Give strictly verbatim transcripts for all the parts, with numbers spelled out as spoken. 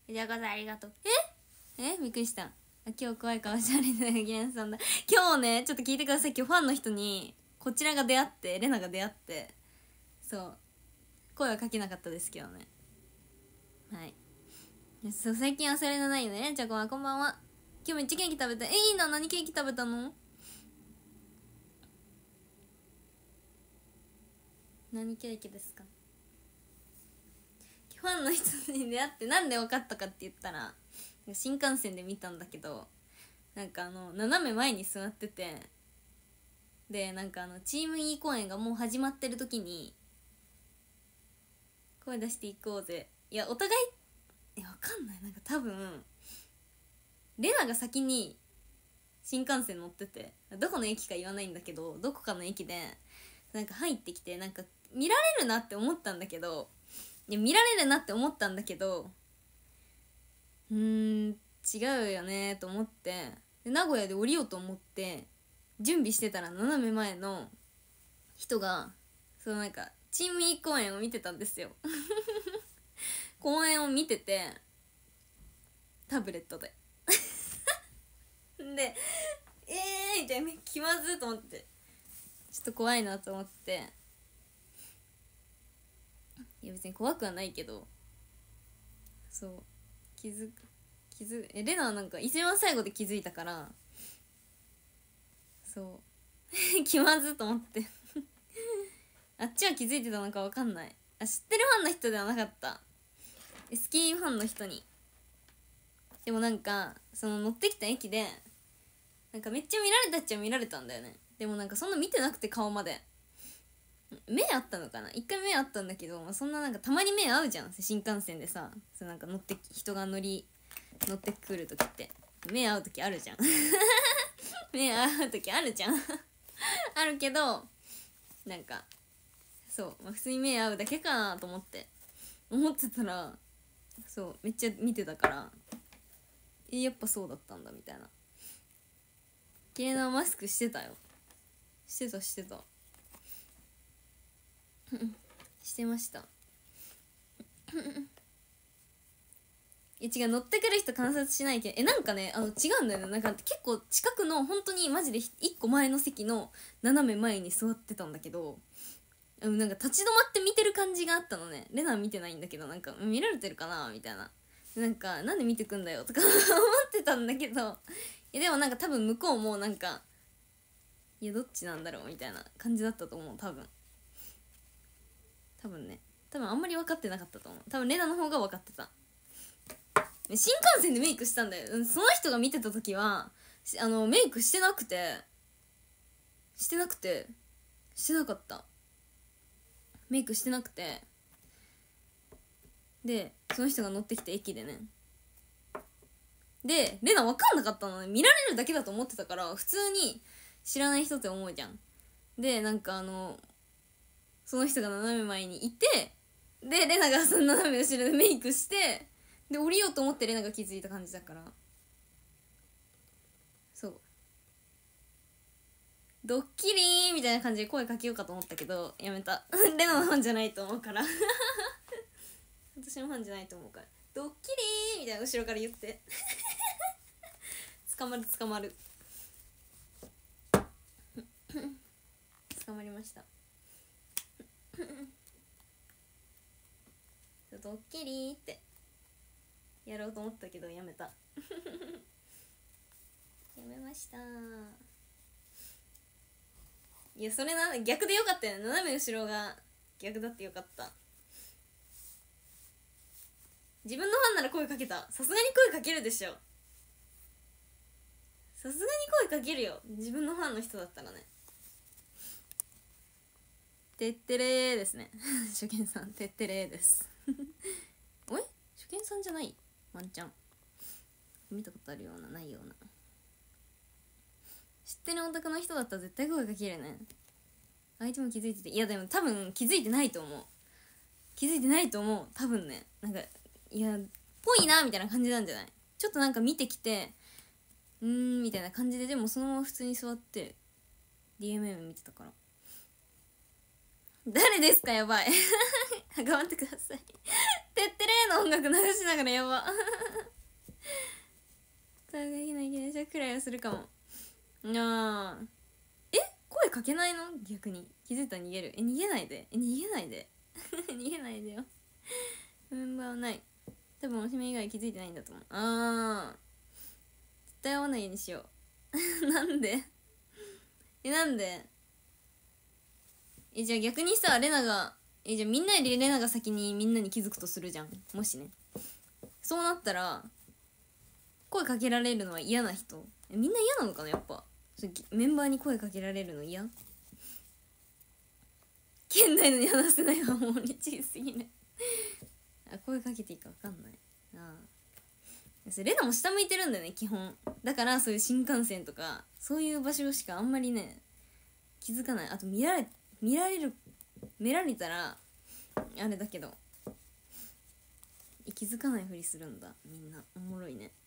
じゃあこそありがとう。ええびっくりした。あ、今日怖い顔してあれだよギレンさんだ。今日ねちょっと聞いてください。今日ファンの人にこちらが出会ってレナが出会って、そう声はかけなかったですけどね。はい。そう最近忘れのないよね。じゃあこんこんばんは。今日めっちゃケーキ食べた。えいいな。何ケーキ食べたの？何ケーキですか？ファンの人に出会ってなんで分かったかって言ったら、新幹線で見たんだけど、なんかあの斜め前に座ってて、でなんかあのチーム E 公演がもう始まってる時に声出していこうぜ、いやお互いえわかんない、なんか多分レナが先に新幹線乗ってて、どこの駅か言わないんだけどどこかの駅でなんか入ってきて、なんか見られるなって思ったんだけど、いや見られるなって思ったんだけどうーん違うよねと思って、で名古屋で降りようと思って準備してたら、斜め前の人がそのなんかチーム E 公演を見てたんですよ公演を見ててタブレットででえーみたいな、気まずーと思って、ちょっと怖いなと思って、いや別に怖くはないけど、そう気づく気づえレナはなんか一番最後で気づいたから、そう気まずと思ってあっちは気づいてたのか分かんない。あ、知ってるファンの人ではなかった。スキーファンの人に。でもなんかその乗ってきた駅でなんかめっちゃ見られたっちゃ見られたんだよね。でもなんかそんな見てなくて、顔まで目あったのかな、一回目あったんだけど、まあ、そんななんかたまに目合うじゃん、新幹線でさ、そなんか乗って人が乗り乗ってくる時って目合う時あるじゃん目合う時あるじゃんあるけどなんかそう、まあ、普通に目合うだけかなと思って思ってたら、そうめっちゃ見てたから、えやっぱそうだったんだみたいな。綺麗なマスクしてたよ。してたしてたしてましたいや違う、乗ってくる人観察しないけど、えなんかね、あの違うんだよね。なんか結構近くの本当にマジで一個前の席の斜め前に座ってたんだけど、なんか立ち止まって見てる感じがあったのね。レナ見てないんだけど、なんか見られてるかなみたいな、なんかなんで見てくんだよとか思ってたんだけど、いやでもなんか多分向こうもなんかいやどっちなんだろうみたいな感じだったと思う。多分多分ね多分あんまり分かってなかったと思う。多分レナの方が分かってた。新幹線でメイクしたんだよ。その人が見てた時はあのメイクしてなくてしてなくてしてなかったメイクしてなくて、でその人が乗ってきて駅でね、でレナ分かんなかったのね。見られるだけだと思ってたから、普通に知らない人って思うじゃん。でなんかあのその人が斜め前にいて、でレナがその斜め後ろでメイクして、で降りようと思ってレナが気づいた感じだから、そうドッキリーみたいな感じで声かけようかと思ったけどやめたレナのファンじゃないと思うから私のファンじゃないと思うから、ドッキリーみたいな後ろから言って捕まる捕まる捕まりましたドッキリーってやろうと思ったけどやめたやめました。いやそれな逆でよかったよね。斜め後ろが逆だってよかった。自分のファンなら声かけた。さすがに声かけるでしょ。さすがに声かけるよ、自分のファンの人だったらね。てってれーですね初見さんてってれーですおい初見さんじゃないワンちゃん見たことあるようなないような。知ってるオタクの人だったら絶対声かけるね。相手も気づいてて、いやでも多分気づいてないと思う。気づいてないと思う多分ね。なんかいやぽいなみたいな感じなんじゃない。ちょっとなんか見てきてうーんみたいな感じで、でもそのまま普通に座って ディーエムエム 見てたから。誰ですかやばい頑張ってくださいてってれーの音楽流しながらやば声がきないけどくらいはするかも。あーえ声かけないの？逆に気づいたら逃げる。え逃げないでえ逃げないで逃げないでよメンバーはない。多分おしめ以外気づいてないんだと思う。あー絶対会わないようにしようなんでえなんでえじゃあ逆にさレナがえじゃあみんなよりレナが先にみんなに気づくとするじゃん。もしねそうなったら声かけられるのは嫌な人えみんな嫌なのかな。やっぱメンバーに声かけられるの嫌。県内のに話せないはもう嬉しすぎるあ声かけていいか分かんない。ああそれレナも下向いてるんだよね基本。だからそういう新幹線とかそういう場所しかあんまりね気づかない。あと見られ見られる見られたらあれだけど気づかないふりするんだみんな。おもろいね。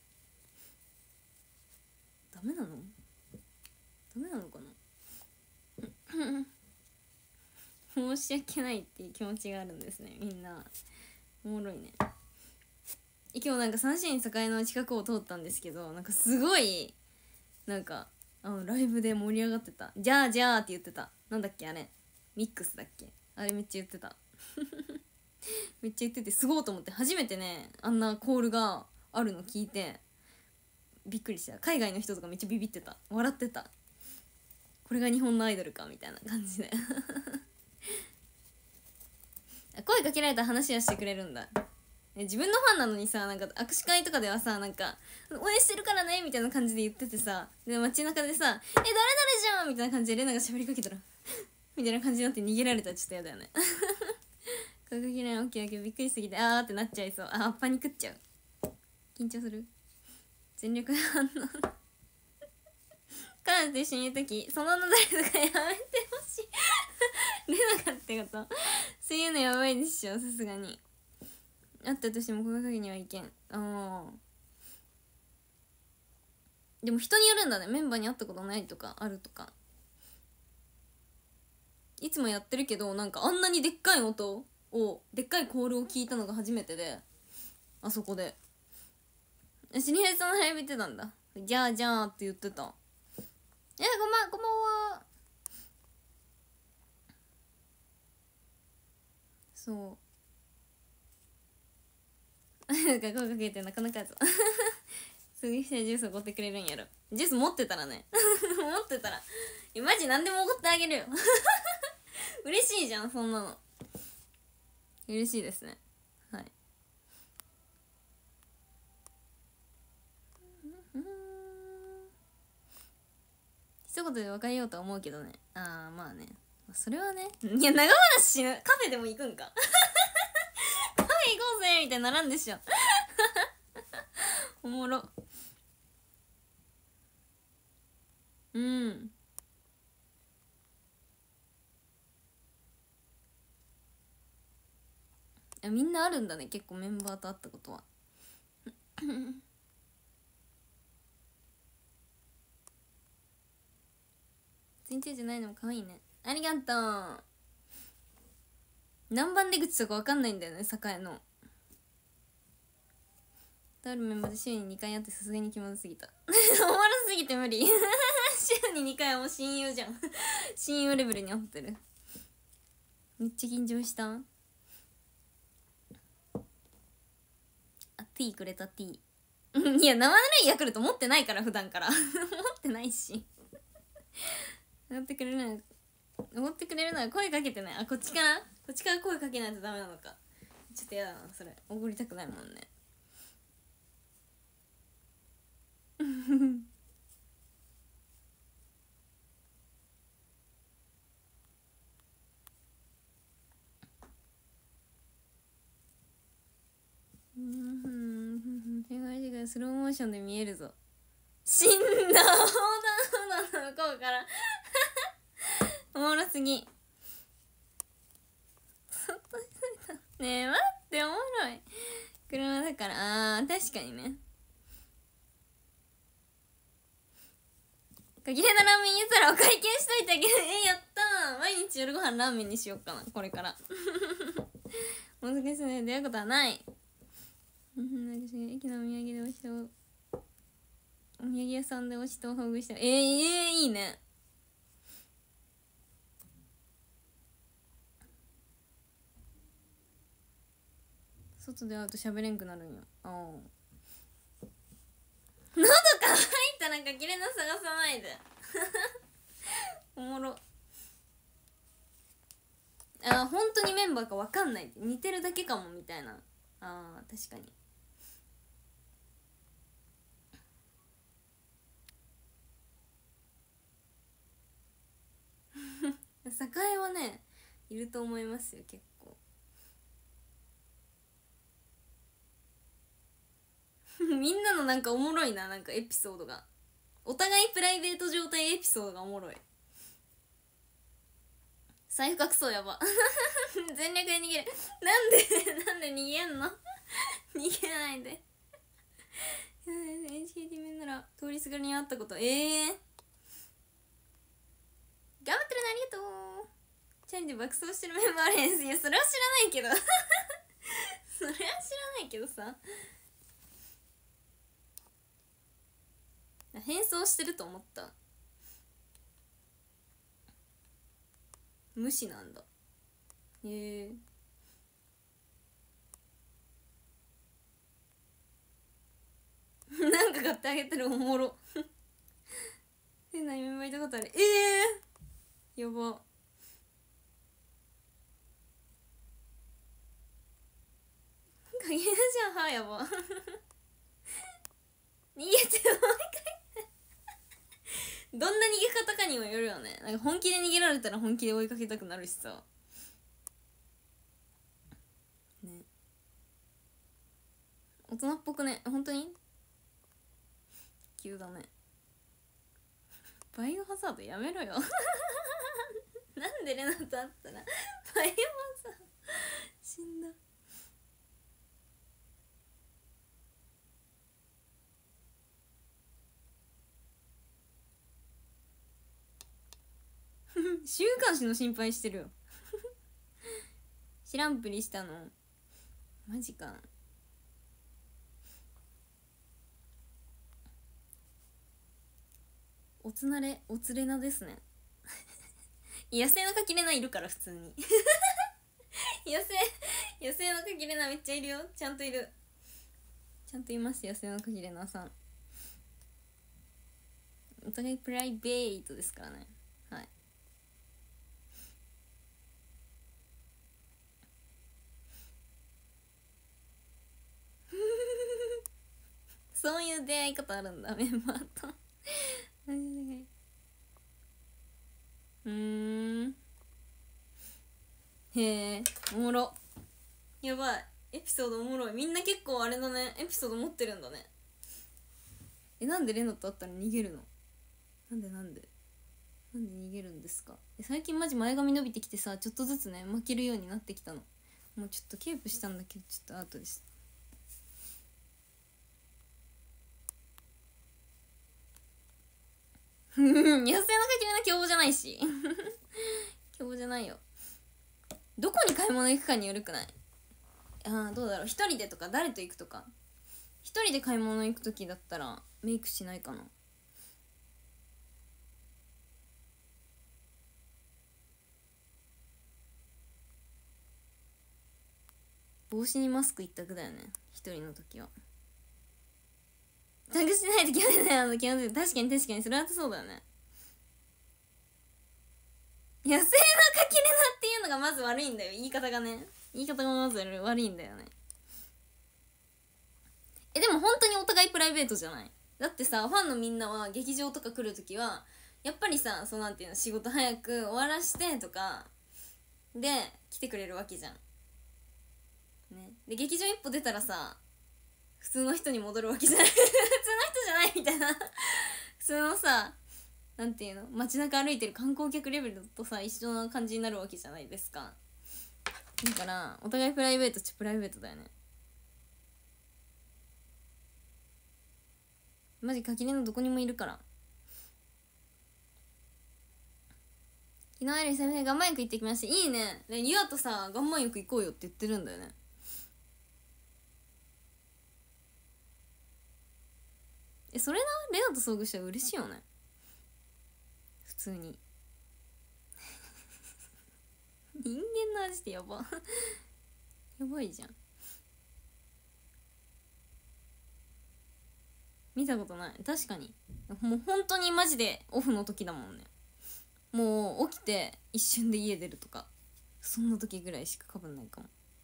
ダメなのダメなのかな申し訳ないっていう気持ちがあるんですねみんな。おもろいね。今日なんかサンシャイン栄の近くを通ったんですけどなんかすごいなんかあのライブで盛り上がってた。じゃあじゃあって言ってた。なんだっけあれミックスだっけあれめっちゃ言ってためっちゃ言っててすごいと思って。初めてねあんなコールがあるの聞いてびっくりした。海外の人とかめっちゃビビってた。笑ってた。これが日本のアイドルかみたいな感じで声かけられた話はしてくれるんだ。自分のファンなのにさなんか握手会とかではさなんか応援してるからねみたいな感じで言っててさで街中でさえ誰々じゃんみたいな感じでレナが喋りかけたらみたいな感じになって逃げられたらちょっとやだよね声かけないオッケーオッケーびっくりしすぎてあーってなっちゃいそう。あーパニックっちゃう。緊張する。全力反応彼女と一緒にいるときその名誰とかやめてほしいレナがってことそういうのやばいでしょさすがに。あったとしても声かけにはいけん。ああでも人によるんだね。メンバーに会ったことないとかあるとかいつもやってるけどなんかあんなにでっかい音をでっかいコールを聞いたのが初めてであそこでシニヘイさんのライブ行ってたんだ。じゃあじゃあって言ってた。えこんばんこんばんは。そうなんか声かけてなかなかやつすぐしたらジュースおごってくれるんやろ。ジュース持ってたらね持ってたらマジ何でもおごってあげるよ嬉しいじゃんそんなの。嬉しいですね。はい一言で別れようとは思うけどね。ああまあねそれはね。いや長話しなカフェでも行くんかカフェ行こうぜみたいにならんでしょおもろ。うんいやみんなあるんだね結構メンバーと会ったことは全然じゃないのも可愛いね。ありがとう。何番出口とか分かんないんだよね栄の。とあるメンバーで週ににかい会ってさすがに気まずすぎたおもろすぎて無理週ににかいはもう親友じゃん親友レベルに合ってる。めっちゃ緊張した。あ T くれた T いや生ぬるいヤクルト持ってないから普段から持ってないしおごってくれるならおごってくれるなら声かけてない。あこっちからこっちから声かけないとダメなのか。ちょっとやだなそれ。おごりたくないもんねスローモーションで見えるぞ。死んだ横断歩道の向こうからおもろすぎそっとしといた。ねえ待っておもろい。車だからあー確かにね。限れなラーメン言ったらお会計しといてあげるえやったー。毎日夜ご飯ラーメンにしよっかなこれから難しいね、出会うことはない。なんか駅のお土産でおしとお土産屋さんでおしとほぐしたえー、えー、いいね。外で会うと喋れんくなるんよ。ああ喉乾いたらかきれな探さないでおもろ。あ、本当にメンバーか分かんない、似てるだけかもみたいな。あー確かに栄はねいると思いますよ結構みんなのなんかおもろいな、なんかエピソードがお互いプライベート状態エピソードがおもろい。財布隠そうやば全力で逃げるなんでなんで逃げんの逃げないでエヌケーティー 面なら通りすがりに会ったことええー、頑張ってるな、ありがとう。チャリで爆走してるメンバーあるんです。いやそれは知らないけどそれは知らないけどさ、変装してると思った。無視なんだ。へえなんか買ってあげてる、おもろ変なメンバーいたことある。ええー、やば。影じゃんはやば逃げてもう一回どんな逃げ方かにもよるよね。なんか本気で逃げられたら本気で追いかけたくなるしさね。大人っぽくね、本当に急だね。バイオハザードやめろよなんでレナと会ったらバイオハザード死んだ週刊誌の心配してるよ知らんぷりしたのマジか。おつなれおつれなですね野生のかきれないるから普通に野生野生のかきれなめっちゃいるよ。ちゃんといる、ちゃんといます。野生のかきれなさんお互いプライベートですからね。はいそういう出会い方あるんだメンバーとうーんへえおもろ。やばいエピソードおもろい。みんな結構あれだね、エピソード持ってるんだね。えなんでレナと会ったら逃げるの。なんでなんでなんで逃げるんですか。え最近マジ前髪伸びてきてさ、ちょっとずつね巻けるようになってきたの。もうちょっとケープしたんだけどちょっとアートです。野生のかきれな凶暴じゃないし凶暴じゃないよ。どこに買い物行くかによるくない。あーどうだろう、一人でとか誰と行くとか。一人で買い物行く時だったらメイクしないかな。帽子にマスク一択だよね一人の時は。タグしないと気持ちないあの気持ち確かに確かにそれはそうだよね。野生のかきれなっていうのがまず悪いんだよ、言い方がね。言い方がまず悪いんだよね。えでも本当にお互いプライベートじゃない。だってさファンのみんなは劇場とか来るときはやっぱりさ、そうなんていうの、仕事早く終わらしてとかで来てくれるわけじゃんね。で劇場一歩出たらさ普通の人に戻るわけじゃない普通の人じゃないみたいな普通のさなんていうの、街中歩いてる観光客レベルとさ一緒な感じになるわけじゃないですか。だからお互いプライベートっちゃプライベートだよね。マジ垣根のどこにもいるから。 昨日より久々に岩盤浴行ってきました。いいね。リアとさ岩盤浴行こうよって言ってるんだよね。え、それな、レアと遭遇したら嬉しいよね、普通に。人間の味ってやばやばいじゃん。見たことない。確かにもう本当にマジでオフの時だもんね。もう起きて一瞬で家出るとか、そんな時ぐらいしかかぶんないかも。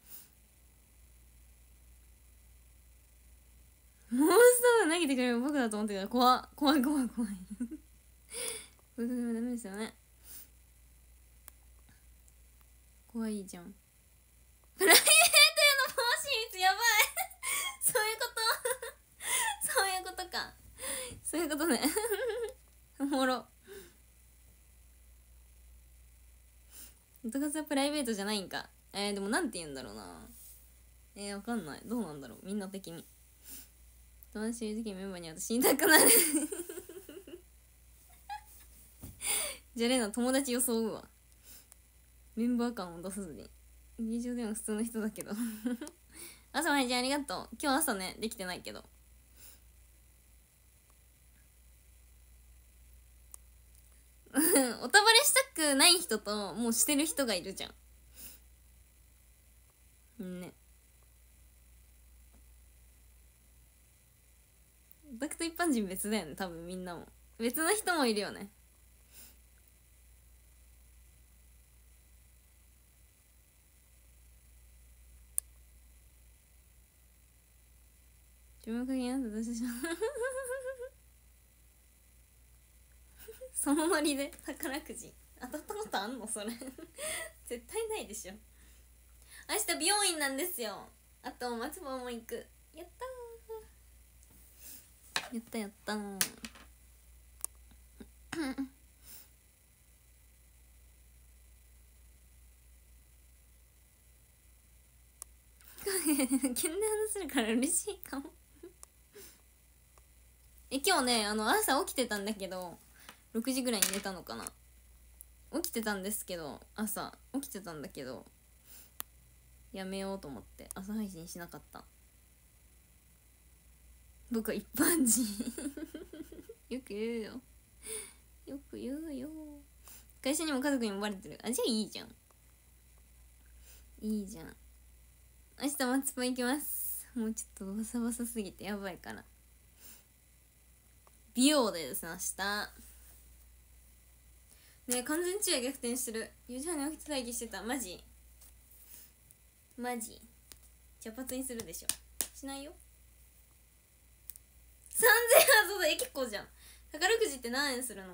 モンスター投げてくれる僕だと思ってたら怖い怖い怖い怖いこれでもダメですよね。怖いじゃん。プライベートへの防止率やばいそういうことそういうことか、そういうことねおもろ。音数はプライベートじゃないんか。えー、でもなんて言うんだろうな。えー、わかんない。どうなんだろう、みんな的に。友達いる時メンバーに私言いたくなるじゃあレナ友達装うわ、メンバー感を出さずに。日常でも普通の人だけど朝までじゃあありがとう。今日朝ねできてないけどおたばれしたくない人ともうしてる人がいるじゃんね。オタクと一般人別だよね、多分みんなも別の人もいるよね。自分の加減なんて私じゃんそのノリで宝くじ当たったことあんのそれ絶対ないでしょ。明日美容院なんですよ。あと松葉も行く。やったーやったやったー剣で話せるから嬉しいかもえ、今日ね、あの朝起きてたんだけどろくじぐらいに寝たのかな。起きてたんですけど朝起きてたんだけどやめようと思って朝配信しなかった。僕は一般人よく言うよよく言うよ。会社にも家族にもバレてる。あ、じゃあいいじゃんいいじゃん。明日マツパ行きます。もうちょっとバサバサすぎてやばいから。美容でですね明日ね。完全昼夜逆転してる。よじはんに起きて待機してた。マジマジ茶髪にするでしょ。しないよ。さんぜんえん。そうだ、え結構じゃん。宝くじって何円するの。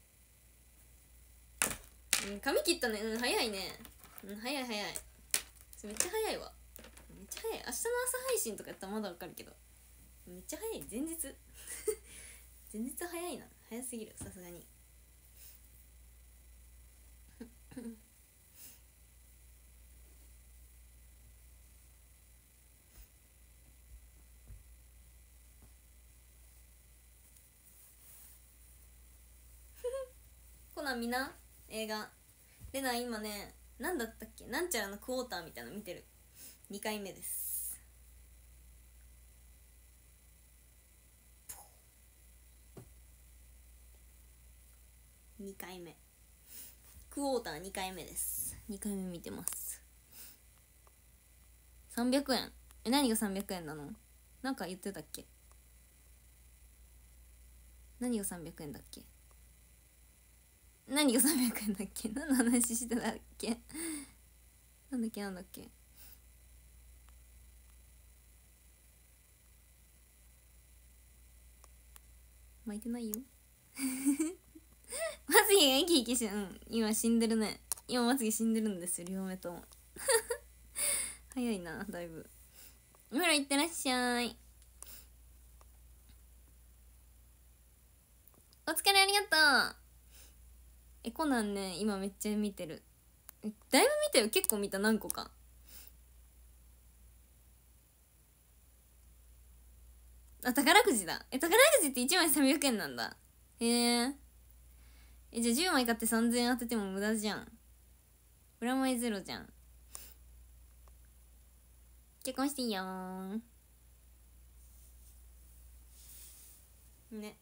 うん、髪切ったね。うん早いね。うん早い早い。めっちゃ早いわ。めっちゃ早い。明日の朝配信とかやったらまだわかるけどめっちゃ早い。前日前日早いな。早すぎるさすがにコナン見な映画。レナ今ね、なんだったっけ、なんちゃらのクォーターみたいなの見てる。にかいめです。にかいめクォーターにかいめです。にかいめ見てます。さんびゃくえん。え、何がさんびゃくえんなの。なんか言ってたっけ。何がさんびゃくえんだっけ。何がさんびゃくえんだっけ。何の話してたっけなんだっけなんだっけ。巻いてないよまつげが生き生きして、うん、今死んでるね。今まつげ死んでるんですよ両目とも早いなだいぶ。お風呂行ってらっしゃい。お疲れありがとう。え、コナンね今めっちゃ見てる。えだいぶ見たよ。結構見た。何個か。あ、宝くじだ。え、宝くじっていちまいさんびゃくえんなんだ。へえ。 え、じゃあじゅうまい買ってさんぜんえん当てても無駄じゃん。プラマイゼロじゃん。結婚していいよーね。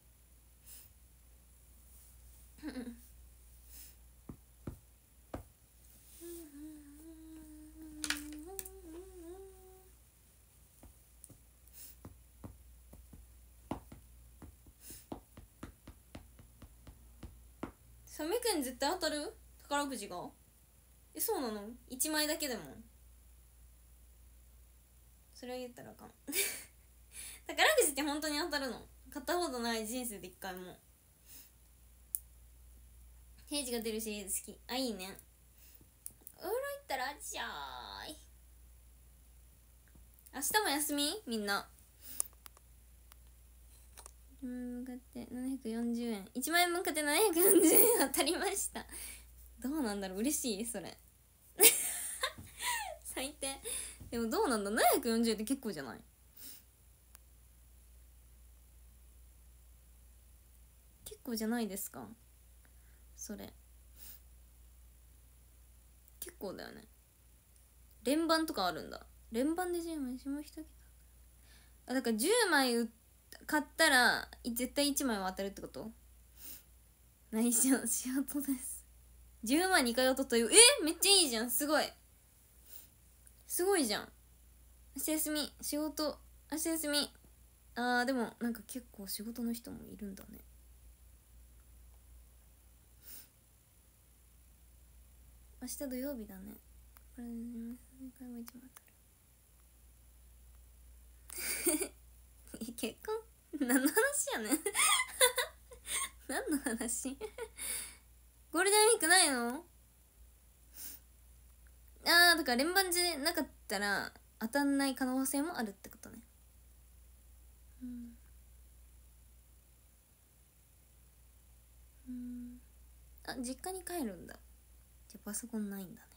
さんびゃくえん絶対当たる？宝くじが？え、そうなの？ いち 枚だけでも？それを言ったらあかん宝くじって本当に当たるの？買ったことない人生で一回も。平時が出るシリーズ好き。あ、いいね。お風呂行ったらあっしゃーい。明日も休み？みんな。うん、向かってななひゃくよんじゅうえん。いちまんえん分買ってななひゃくよんじゅうえん当たりました。どうなんだろう、嬉しいそれ最低。でもどうなんだ、ななひゃくよんじゅうえんって結構じゃない？結構じゃないですかそれ。結構だよね。連番とかあるんだ。連番でじゅうまい下一桁。あ、だからじゅうまい買ったら絶対いちまいは当たるってこと？内緒仕事です。じゅうまんにかい当たったよ。え、めっちゃいいじゃん。すごいすごいじゃん。明日休み。仕事明日休み。あー、でもなんか結構仕事の人もいるんだね。明日土曜日だね。これ回もいちまん当たる結婚何の話やねん何の話ゴールデンウィークないの？あー、だから連番じゃなかったら当たんない可能性もあるってことね。うんうん。あ、実家に帰るんだ。じゃパソコンないんだね。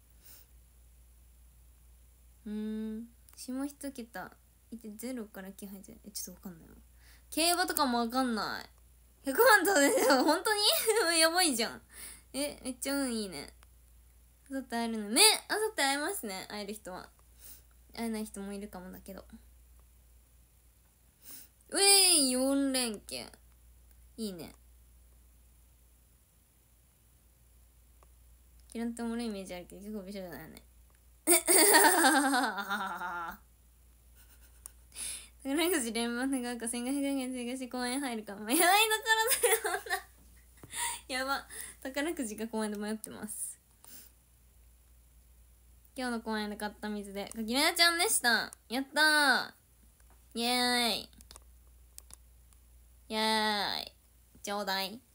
うーん。下一桁いてゼロからき入ってる。え、ちょっとわかんないわ。競馬とかもわかんない。ひゃくまんとかでしょ本当にやばいじゃん。え、めっちゃ運いいね。あさって会えるのね。あさって会えますね。会える人は。会えない人もいるかもだけど。うえいよん連携いいね。キランとおもろいイメージあるけど結構美少女だよね宝くじ連番の額かせんごひゃくえん追加し公園入るかも。やばいところだよなやば。宝くじか公園で迷ってます。今日の公園で買った水でかきらやちゃんでした。やったー。イエーイイエーイ。ちょうだい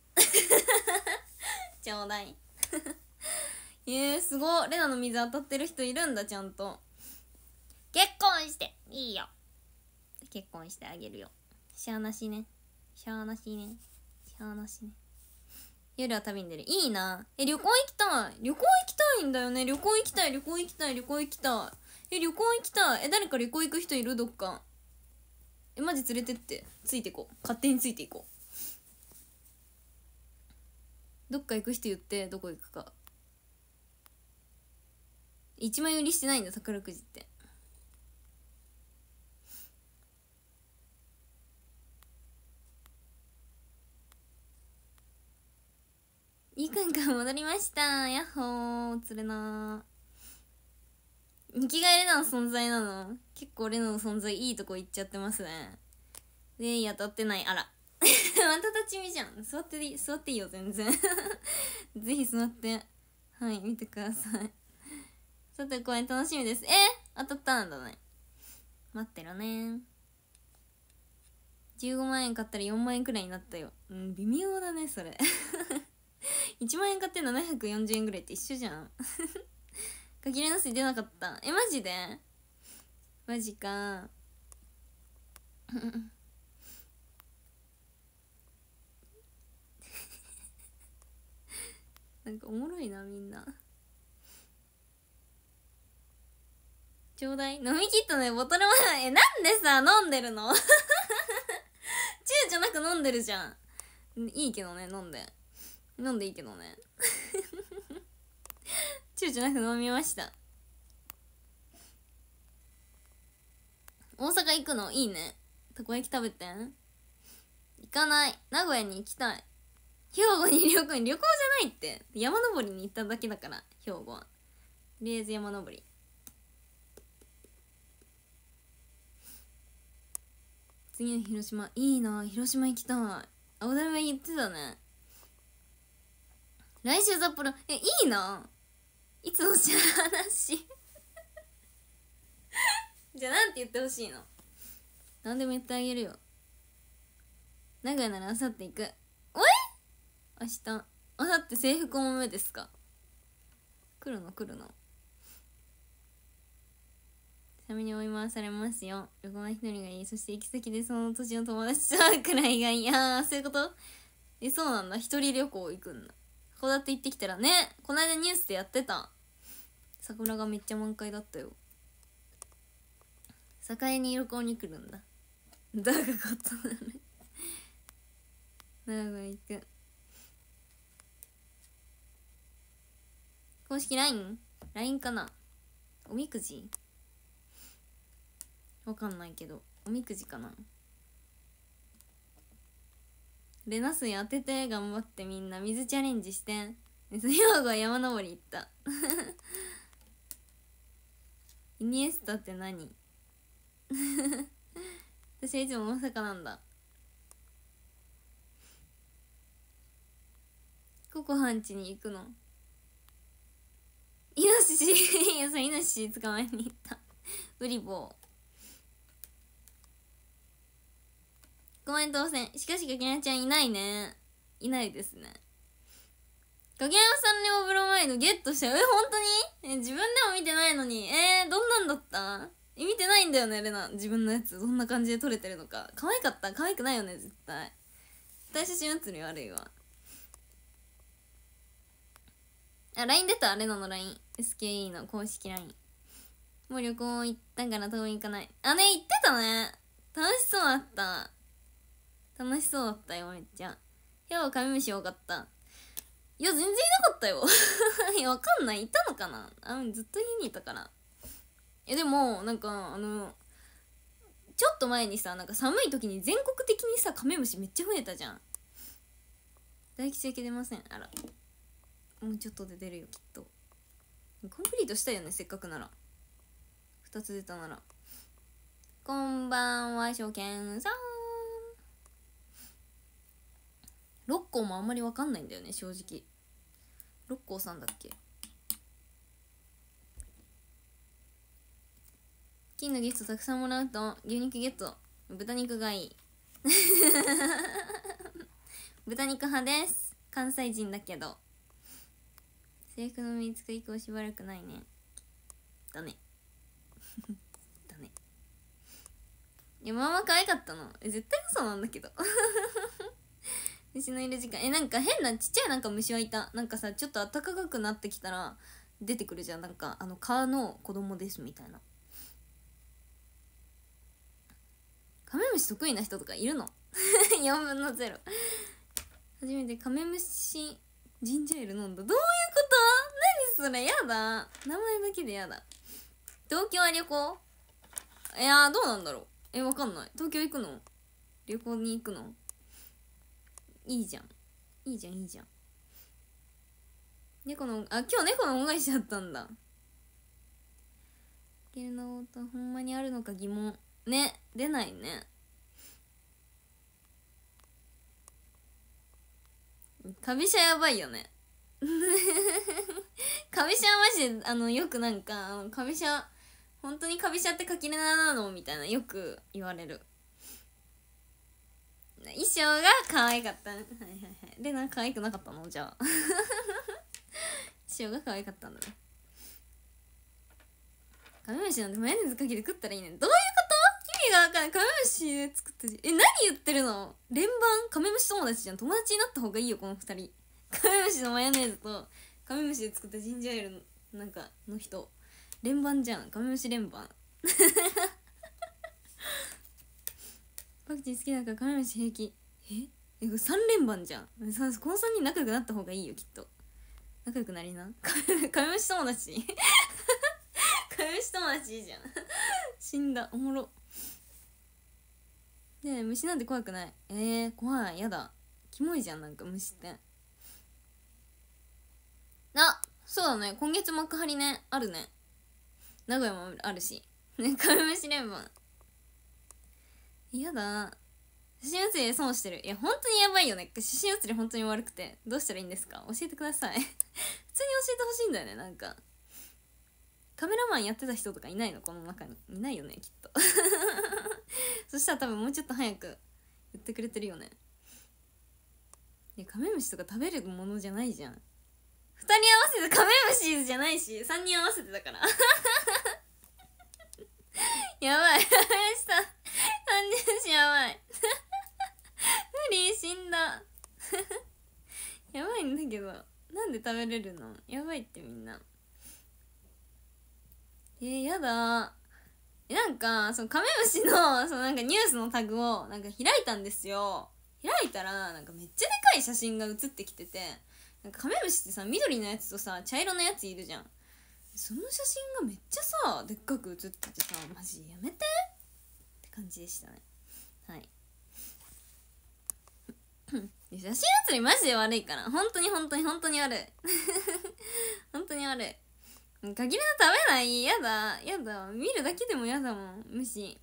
ちょうだいえー、すごい。レナの水当たってる人いるんだ。ちゃんと結婚していいよ。結婚してあげるよ。しゃーなしね。しゃーなしね。しゃーなしね。夜は旅に出る。いいな。え、旅行行きたい。旅行行きたいんだよね。旅行行きたい。旅行行きたい。旅行行きたい。え、旅行行きたい。え、誰か旅行行く人いる？どっか。え、マジ連れてって。ついてこう。勝手についていこう。どっか行く人言って、どこ行くか。いちまん円売りしてないんだ、宝くじって。いい感覚戻りました。やっほー。釣れなー。生きがいレナの存在なの？結構レナの存在いいとこ行っちゃってますね。で、当たってない。あらまた立ち見じゃん。座っていい、座っていいよ全然ぜひ座ってはい見てください。さて公演楽しみです。え当たったんだね。待ってろね。じゅうごまんえん買ったらよんまんえんくらいになったよ。うん、微妙だねそれいちまんえん買ってななひゃくよんじゅうえんぐらいって一緒じゃんかきれなし出なかった。えマジでマジかなんかおもろいなみんな。ちょうだい。飲み切ったねボトルまだ。えなんでさ飲んでるのチューじゃなく飲んでるじゃん。いいけどね飲んで。 飲んでいいけどね躊躇なく飲みました。大阪行くのいいね。たこ焼き食べてん。行かない。名古屋に行きたい。兵庫に旅行に旅行じゃないって、山登りに行っただけだから。兵庫はとりあえず山登り。次の広島いいな。広島行きたい。青田目言ってたね。来週札幌えいいな。いつの話じゃあなんて言ってほしいの。何でも言ってあげるよ。名古屋ならあさって行く。おい明日あさって制服重めですか。来るの来るの。ちなみに追い回されますよ。旅行は一人がいい。そして行き先でその土地の友達と会うくらいがいい。ああそういうこと。えそうなんだ。一人旅行行くんだ。函館行ってきたらね。この間ニュースでやってた。桜がめっちゃ満開だったよ。栄に旅行に来るんだ。だがことなのね。名古屋行く。公式 ライン？ ライン かな。おみくじわかんないけどおみくじかな。レナ水当てて頑張って。みんな水チャレンジして。兵庫は山登り行ったイニエスタって何私はいつも大阪なんだ。ココハンチに行くの。イノシシいやそうイノシシ捕まえに行ったウリボー。ごめん当選。しかしかけなちゃんいないね。いないですね。かけなさんにもブロマイドゲットした。え本当にえ自分でも見てないのに。えー、どんなんだった。え見てないんだよねレナ。自分のやつどんな感じで撮れてるのか。可愛かった。可愛くないよね絶対。絶対写真写るよあれは。あ ライン 出た。レナの ライン エスケーイー の公式 ライン。 もう旅行行ったから遠い行かない。あね行ってたね。楽しそうだった。楽しそうだったよめっちゃ。今日はカメムシ多かった。いや全然いなかったよいやわかんない。いたのかなあずっと家にいたから。えでもなんかあのちょっと前にさなんか寒い時に全国的にさカメムシめっちゃ増えたじゃん。大吉焼出ません。あらもうちょっとで出るよきっと。コンプリートしたよねせっかくなら。ふたつ出たなら。こんばんは初見さん。六甲もあんまり分かんないんだよね正直。六甲さんだっけ。金のギフトたくさんもらうと牛肉ゲット。豚肉がいい豚肉派です。関西人だけど。制服の身につく以降しばらくないね。だねだね。いやまあまあ可愛かったの。え絶対嘘なんだけど虫のいる時間えなんか変なちっちゃいなんか虫はいた。なんかさちょっと暖かくなってきたら出てくるじゃん。なんかあの蚊の子供ですみたいな。カメムシ得意な人とかいるのよんぶんのゼロ。初めてカメムシジンジャーエール飲んだ。どういうこと。何それやだ。名前だけでやだ。東京は旅行。いやどうなんだろう。えわかんない。東京行くの。旅行に行くの。いいじゃんいいじゃんいいじゃん。猫のあ今日猫の恩返しだったんだ。ゲルの音ほんまにあるのか疑問ね。出ないね。カビシャやばいよねカビシャはマジであのよくなんかあのカビシャ本当にカビシャって垣根なのみたいなよく言われる。衣装が可愛かった。はいはいはい。でなんか可愛くなかったのじゃあ衣装が可愛かったんだね。カメムシなんてマヨネーズかけて食ったらいいね。どういうこと。意味が分かんない。カメムシで作ったじえ何言ってるの。連番カメムシ友達じゃん。友達になった方がいいよこのふたり。カメムシのマヨネーズとカメムシで作ったジンジャーエールのなんかの人連番じゃん。カメムシ連番パクチー好きだからカメムシ平気。ええ、これさん連番じゃん。さこのさんにん仲良くなった方がいいよ、きっと。仲良くなりな。カメムシ友達カメムシ友達いいじゃん死んだ、おもろ。で虫なんて怖くない。えー、怖い、やだ、キモいじゃん、なんか虫って。あ、そうだね、今月幕張ね、あるね。名古屋もあるしね、カメムシ連番。やだ、写真写り損してる。いや本当にやばいよね、写真写り本当に悪くて。どうしたらいいんですか、教えてください普通に教えてほしいんだよね。なんかカメラマンやってた人とかいないの、この中に。いないよね、きっとそしたら多分もうちょっと早く言ってくれてるよね。いやカメムシとか食べるものじゃないじゃん。ふたり合わせてカメムシじゃないし、さんにん合わせてだからやばいしたさんにんしやばい無理、死んだやばいんだけど、なんで食べれるの、やばいってみんな。えー、やだ。え、なんかそのカメムシのそのなんかニュースのタグをなんか開いたんですよ。開いたらなんかめっちゃでかい写真が写ってきてて、なんかカメムシってさ、緑のやつとさ茶色のやついるじゃん。その写真がめっちゃさでっかく写っててさ、マジやめてって感じでしたね。はい写真写りマジで悪いから、本当に本当に本当に悪い本当に悪い。限りの食べない、やだやだ、見るだけでもやだもん、虫。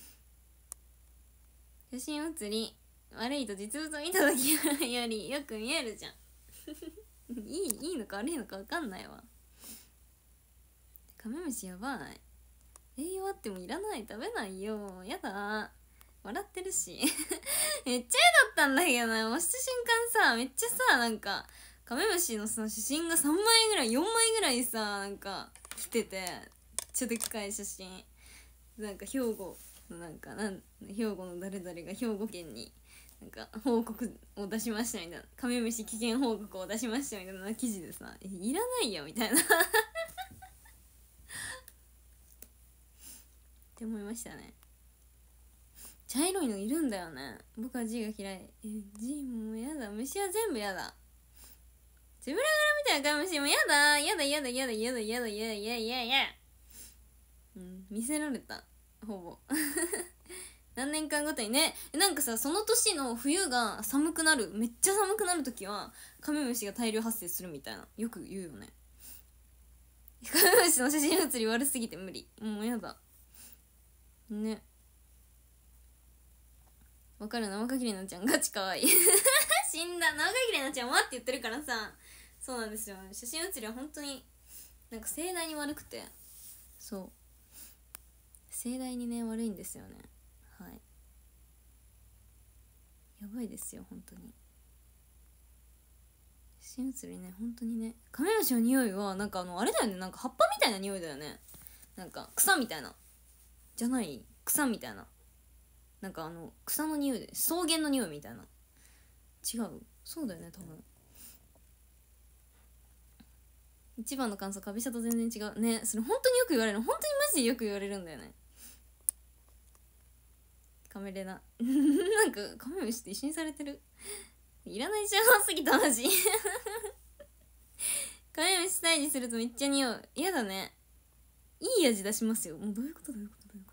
写真写り悪いと実物を見た時よりよく見えるじゃんいい、いいのか悪いのか分かんないわ。カメムシやばい。栄養あってもいらない、食べないよ、やだ、笑ってるしめっちゃ嫌だったんだけどな、押した瞬間さ、めっちゃさ、なんかカメムシのさ写真がさんまいぐらいよんまいぐらいさ、なんか来てて、ちょっとでっかい写真、なんか兵庫のなんかなん兵庫の誰々が兵庫県になんか報告を出しましたみたいな、カメムシ危険報告を出しましたみたいな記事でさ、えいらないよみたいなって思いましたね。茶色いのいるんだよね。僕は G が嫌い。え G もうやだ、虫は全部やだ。ゼブラ柄みたいな虫もやだやだやだやだやだやだやだやだやだやだ。うん見せられた、ほぼ何年間ごとにね。なんかさ、その年の冬が寒くなる、めっちゃ寒くなる時はカメムシが大量発生するみたいな、よく言うよね。カメムシの写真写り悪すぎて無理、もうやだね。わかる、生かきれなちゃんガチかわいい死んだ、生かきれなちゃんはって言ってるからさ。そうなんですよ、写真写りは本当になんか盛大に悪くて、そう盛大にね悪いんですよね。はい、やばいですよ本当に。写真写りね本当にね、カメムシの匂いはなんかあのあれだよね、なんか葉っぱみたいな匂いだよね。なんか草みたいなじゃない、草みたいな、なんかあの草の匂いで、草原の匂いみたいな。違う、そうだよね多分。一番の感想、カビシャと全然違うね。それ本当によく言われる、本当にマジでよく言われるんだよね。カメレナなんかカメムシって一緒にされてる、いらない情報すぎたマジカメムシ退治するとめっちゃ匂う、嫌だね。いい味出しますよ。もうどういうことどういうことどういうこと、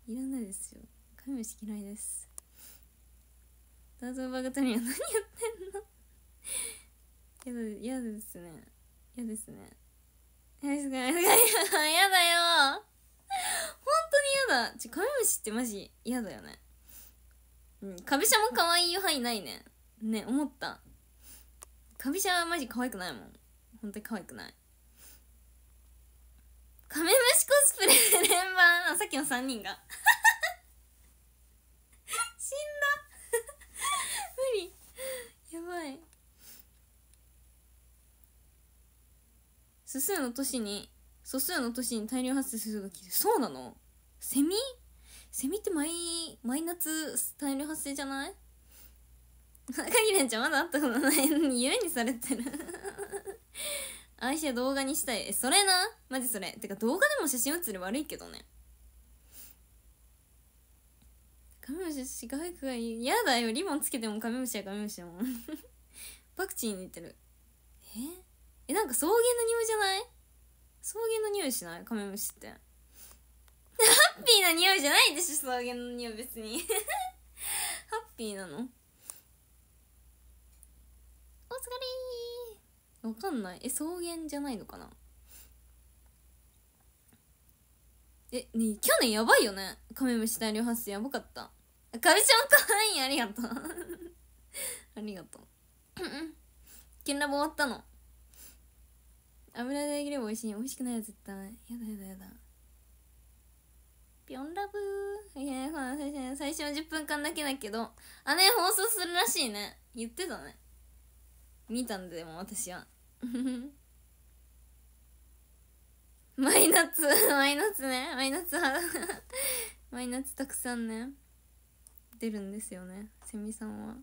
いらないですよ、カメムシ嫌いです。ダートバグトニア何やってんのやだ、嫌ですね、嫌ですね。やですか、やだよ本当に嫌だ。ちょカメムシってマジ嫌だよね。うん、カビシャも可愛いよ範囲ないね。ね、思った。カビシャはマジ可愛くないもん。本当に可愛くない。カメムシコスプレ連番、さっきのさんにんが死んだ無理、やばい。素数の年に素数の年に大量発生するが聞いて、そうなの？セミセミって毎毎夏大量発生じゃない？かぎれんちゃんまだ会ったことないのに夢にされてる愛しは動画にしたい。えそれな、マジそれ。てか動画でも写真写り悪いけどね。 カメムシ四角くがいい。やだよ、リボンつけてもカメムシはカメムシだもんパクチーに似てる。ええ、なんか草原の匂いじゃない？草原の匂いしない？カメムシってハッピーな匂いじゃないでしょ、草原の匂い別にハッピーなの？お疲れー。わかんない。え、草原じゃないのかな。え、ね、去年やばいよね、カメムシ大量発生。やばかった。カビちゃんかわいい、ありがとうありがとうケンラボ終わったの。油で揚げれば美味しい。美味しくないよ絶対。やだやだやだ。ピョンラブー。いや、最初のじゅっぷんかんだけだけど、あ、ね、放送するらしいね。言ってたね。見たんで、でも私はマイナッツマイナッツね、マイナッツマイナッツたくさんね出るんですよね、セミさんは。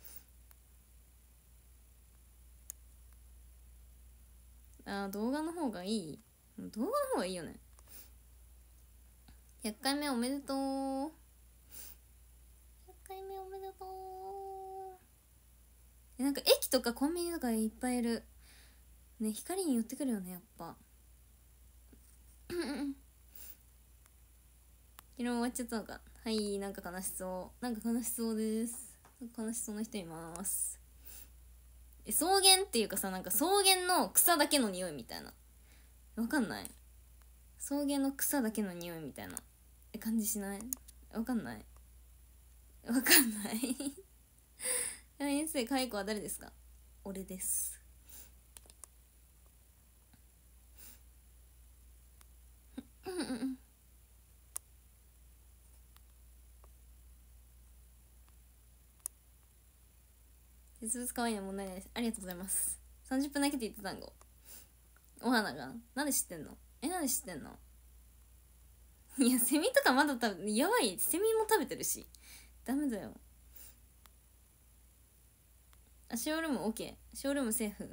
あ、動画の方がいい。動画の方がいいよね。ひゃっかいめおめでとう。ひゃっかいめおめでとう。え、なんか駅とかコンビニとかいっぱいいるね。光に寄ってくるよね、やっぱ昨日終わっちゃったのか。はい、なんか悲しそう。なんか悲しそうです。悲しそうな人います。え、草原っていうかさ、なんか草原の草だけの匂いみたいな。わかんない？草原の草だけの匂いみたいなえ感じしない？わかんない。わかんない先生、かいこは誰ですか？俺です実物可愛いの問題ないです。ありがとうございます。さんじゅっぷんだけで言った単語。お花がなんで知ってんの？え、なんで知ってんの？いや、セミとかまだ食べ、やばい。セミも食べてるしダメだよ。あ、ショールーム OK。 ショールームセーフ。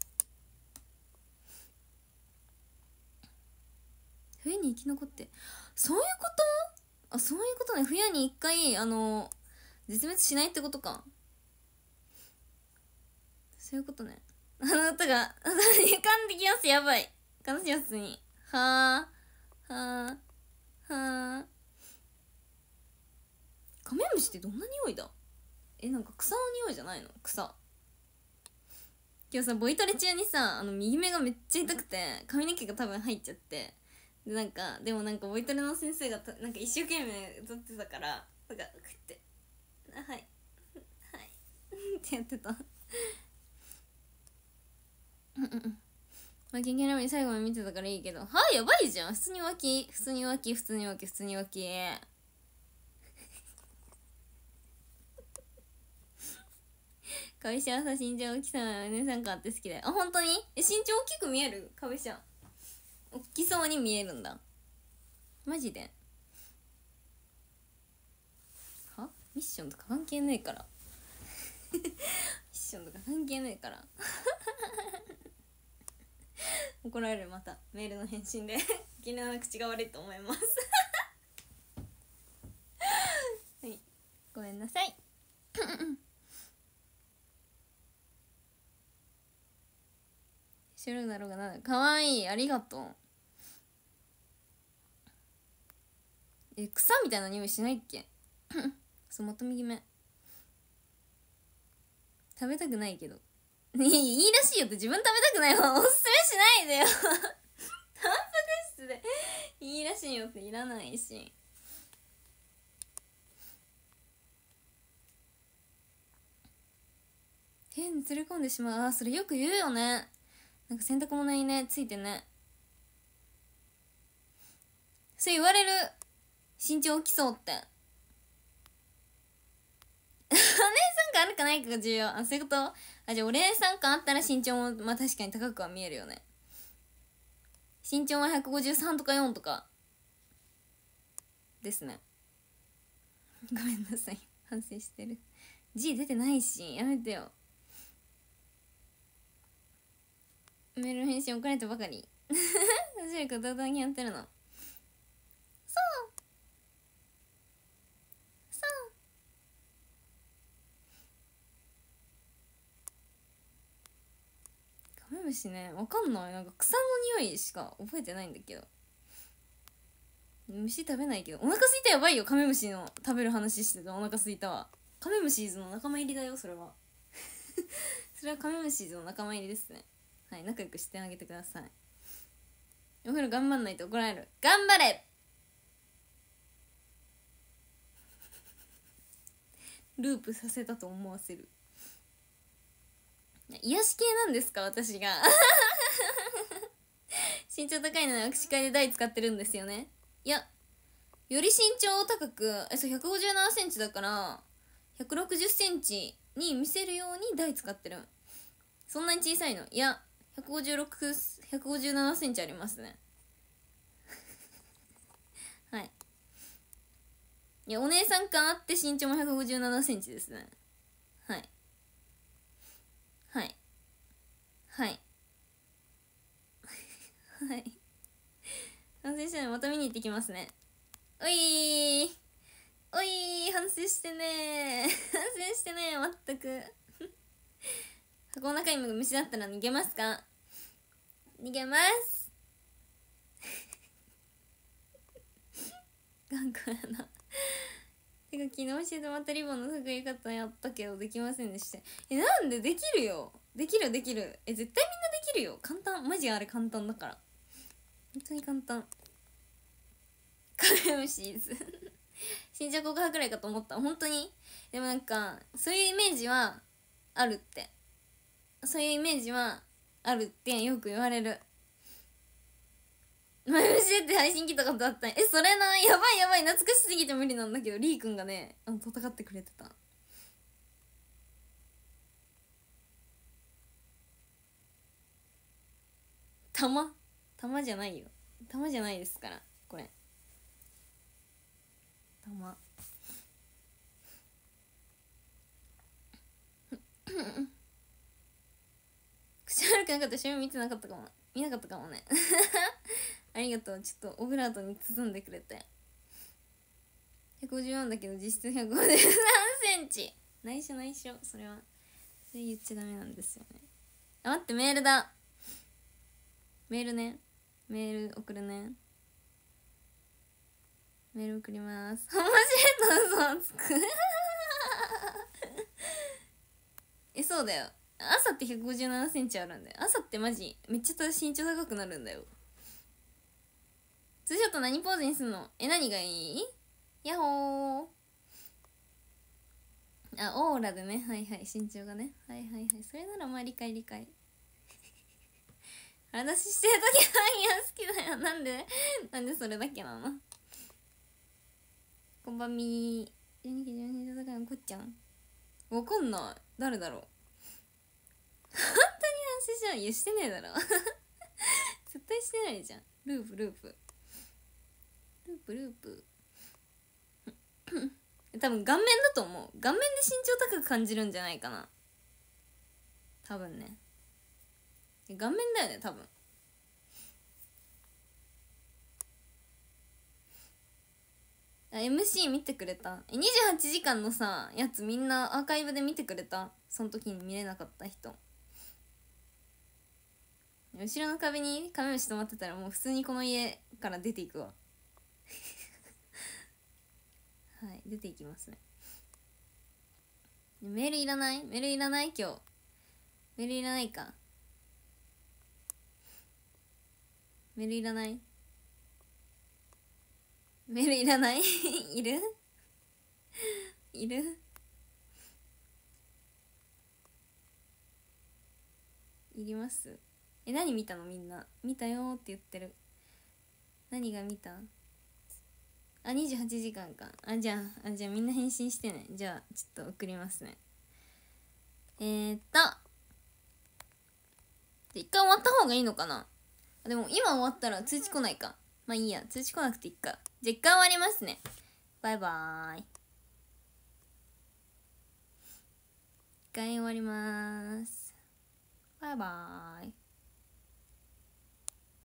冬に生き残って、そういうこと？あ、そういうことね。冬に一回あの絶滅しないってことか。そういうことね。あの歌が噛んできます。やばい。悲しいやつにはあはあはあ。カメムシってどんな匂いだ？え、なんか草の匂いじゃないの？草。今日さ、ボイトレ中にさ、あの右目がめっちゃ痛くて髪の毛が多分入っちゃって、でなんかでもなんかボイトレの先生がなんか一生懸命歌ってたから、なんかこうやって「はいはい」ってやってたうんうんまあ、ケンケンラーメン最後まで見てたからいいけど、はあ、やばいじゃん。普通に浮気普通に浮気普通に浮気普通に浮気壁下はさ、身長大きさはお姉さんかって好きだよ。あ、本当に？え、身長大きく見える？壁下大きそうに見えるんだ。マジで？は？ミッションとか関係ねえからミッションとか関係ねえから怒られる。またメールの返信で沖縄の口が悪いと思いますはい、ごめんなさい知るだろうがなんだ。かわいい、ありがとう。え、草みたいな匂いしないっけそう、また右目食べたくないけどいいらしいよって。自分食べたくないわおすすめしないでよタンパク質でいいらしいよっていらないし。変に連れ込んでしまう。あ、それよく言うよね。なんか洗濯物にねついてね、そう言われる。身長大きそうってお姉さん感あるかないかが重要。あ、そういうこと。あ、じゃあお姉さん感あったら身長もまあ確かに高くは見えるよね。身長はひゃくごじゅうさんとかよんとかですね。ごめんなさい、反省してる。 G 出てないしやめてよ。メールの返信遅れたばかりジェリコドドにやってるの。そうそうムシね、わかんない。なんか草の匂いしか覚えてないんだけど。虫食べないけど、お腹すいた。やばいよ。カメムシの食べる話してた。お腹すいたわ。カメムシーズの仲間入りだよ、それは。それはカメムシーズの仲間入りですね。はい、仲良くしてあげてください。お風呂頑張んないと怒られる。頑張れ。ループさせたと思わせる。癒し系なんですか、私が。身長高いのに握手会で台使ってるんですよね。いや、より身長高く、え、そう、ひゃくごじゅうななセンチだから、ひゃくろくじゅっセンチに見せるように台使ってる。そんなに小さいの？いや、ひゃくごじゅうろく、ひゃくごじゅうななセンチありますね。はい。いや、お姉さん感あって身長もひゃくごじゅうななセンチですね。はい。はい。はい。はい。反省してね。また見に行ってきますね。おいー。おいー、反省してねー。反省してねー、まったく。箱の中にも虫だったら逃げますか？逃げます。頑固やな。てか昨日教えてまたリボンの作り方やったけどできませんでした。え、なんで？できるよ。できるできる。え、絶対みんなできるよ。簡単。マジあれ簡単だから。本当に簡単。カメムシーズ。身長告白くらいかと思った。本当に。でもなんかそういうイメージはあるって。そういうイメージはあるってよく言われる。マメムシって配信来たことあったん？え、それな。やばいやばい。懐かしすぎて無理なんだけど、リーくんがね、あの戦ってくれてた。玉玉じゃないよ。玉じゃないですからこれ。玉。口悪くなかったら趣味見てなかったかも。見なかったかもね。ありがとう。ちょっとオブラートに包んでくれて。ひゃくごじゅうよんだけど実質ひゃくごじゅうさんセンチ。内緒内緒。それはそれ言っちゃダメなんですよね。あ、待って、メールだ。メールね。メール送るね。メール送ります。面白いの嘘つく。え、そうだよ。朝ってひゃくごじゅうななセンチあるんだよ。朝ってマジめっちゃ身長高くなるんだよ。ツーショット何ポーズにすんの？え、何がいい？ヤッホー。あ、オーラでね。はいはい。身長がね。はいはいはい。それならまあ理解理解。私してるときは好きだよ。なんでなんでそれだけなの？こんばんみー。じゅうにきじゅうにきだからこっちゃん。わかんない。誰だろう。本当に反省じゃん。いや、してねえだろ。絶対してないじゃん。ループループ。ループループ。多分顔面だと思う。顔面で身長高く感じるんじゃないかな。多分ね。顔面だよね、多分。あ、エムシー 見てくれた？え、にじゅうはちじかんのさやつみんなアーカイブで見てくれた？その時に見れなかった人。後ろの壁にカメムシ止まってたらもう普通にこの家から出ていくわ。はい、出ていきますね。メールいらない？メールいらない？今日メールいらないか。メールいらない？メールいらない？いる？いる？いります？え、何見たの？みんな見たよって言ってる。何が見た？あ、にじゅうはちじかんか。あ、じゃあ、あ、じゃあみんな返信してね。じゃあちょっと送りますね。えーっと一回終わった方がいいのかな。でも今終わったら通知来ないか。まあいいや、通知来なくていいか。じゃあ一回終わりますね。バイバーイ。一回終わります。バイバーイ。